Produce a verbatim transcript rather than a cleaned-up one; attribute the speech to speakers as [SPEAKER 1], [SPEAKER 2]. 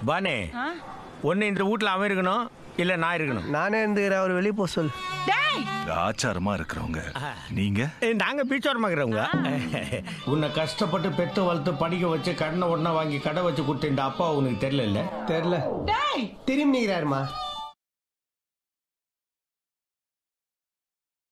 [SPEAKER 1] பானே ஒன்னு இந்த வீட்டுல அவன் இருக்கணும் இல்ல நான் இருக்கணும்.
[SPEAKER 2] நானே இருந்துக்கிறேன், அவர் வெளியே போக சொல்லு.
[SPEAKER 3] ஆச்சாரமா இருக்கிறவங்க நீங்க.
[SPEAKER 1] நாங்க பீச்சோரமா இருக்கிறவங்க. உன்னை கஷ்டப்பட்டு பெத்து வளர்த்து படிக்க வச்சு கடனை ஒன்னா வாங்கி கடை வச்சு கொடுத்த இந்த அப்பா உனக்கு தெரியல?
[SPEAKER 2] தெரியல. திரும்பி நிற்கிறாருமா.